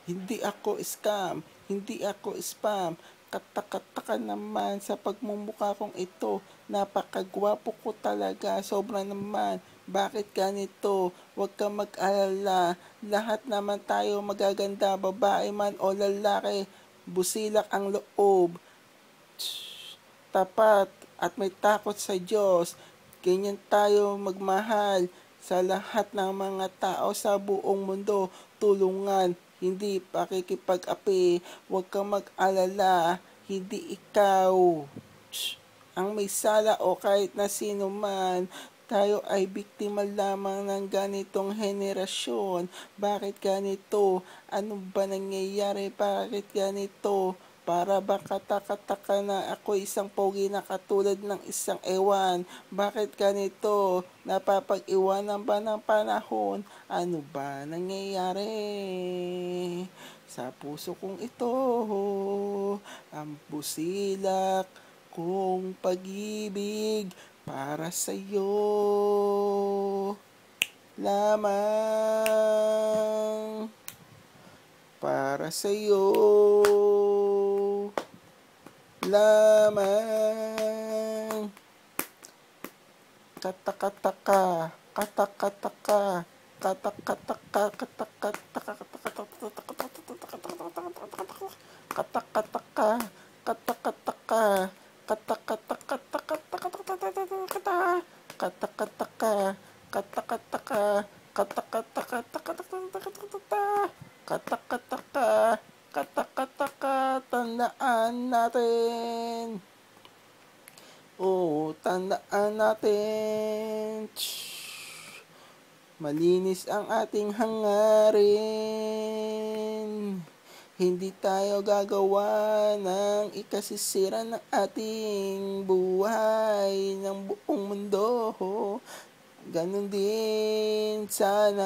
Hindi ako scam, hindi ako spam. Katakataka naman sa pagmumukha kong ito. Napakagwapo ko talaga, sobra naman. Bakit ganito? Huwag kang mag-alala. Lahat naman tayo magaganda, babae man o lalaki. Busilak ang loob, tapat at may takot sa Diyos. Ganyan tayo magmahal sa lahat ng mga tao sa buong mundo. Tulungan, hindi pakikipag-api. Huwag kang mag-alala, hindi ikaw ang may sala o kahit na sino man. Tayo ay biktima lamang ng ganitong henerasyon. Bakit ganito? Ano ba nangyayari? Bakit ganito? Para ba katakataka na ako isang pogi na katulad ng isang ewan? Bakit ganito? Napapag-iwanan ba ng panahon? Ano ba nangyayari? Sa puso kong ito, ang busilak kong pag-ibig para sa'yo lamang, para sa'yo lamang. Katakataka, katakataka, katakataka, katakataka, katakataka, katakataka, katakataka, katakataka, katakataka, katakataka, katakataka, tandaan natin. Oo, tandaan natin. Malinis ang ating hangarin. Hindi tayo gagawa ng ikasisira ng ating buhay ng buong mundo. Ganon din sana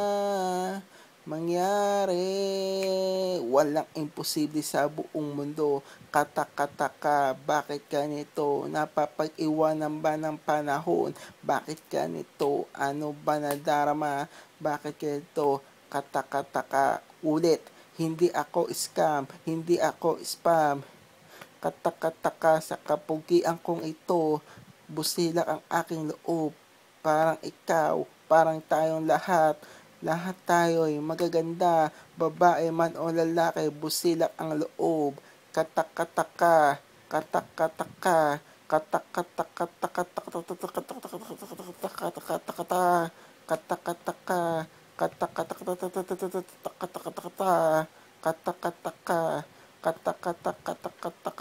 mangyari. Walang imposible sa buong mundo. Katakataka, bakit ganito? Napapag-iwanan ba ng panahon? Bakit ganito? Ano ba nadarama? Bakit ganito? Katakataka, ulit. Hindi ako scam, hindi ako spam. Katakataka sa kapugian kong ito. Busilak ang aking loob. Parang ikaw, parang tayong lahat. Lahat tayo ay magaganda, babae man o lalaki, busilak ang loob. Katakataka, katakataka, katakataka, katakataka, katakataka, katakataka, katakataka, katakataka, katakataka,